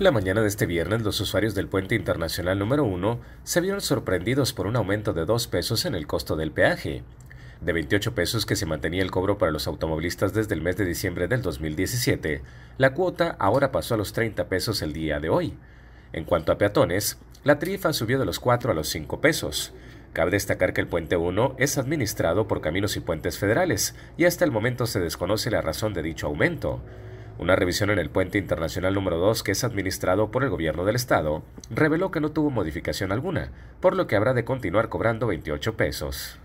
La mañana de este viernes, los usuarios del puente internacional número 1 se vieron sorprendidos por un aumento de 2 pesos en el costo del peaje. De 28 pesos que se mantenía el cobro para los automovilistas desde el mes de diciembre del 2017, la cuota ahora pasó a los 30 pesos el día de hoy. En cuanto a peatones, la tarifa subió de los 4 a los 5 pesos. Cabe destacar que el Puente 1 es administrado por Caminos y Puentes Federales y hasta el momento se desconoce la razón de dicho aumento. Una revisión en el Puente Internacional número 2, que es administrado por el gobierno del estado, reveló que no tuvo modificación alguna, por lo que habrá de continuar cobrando 28 pesos.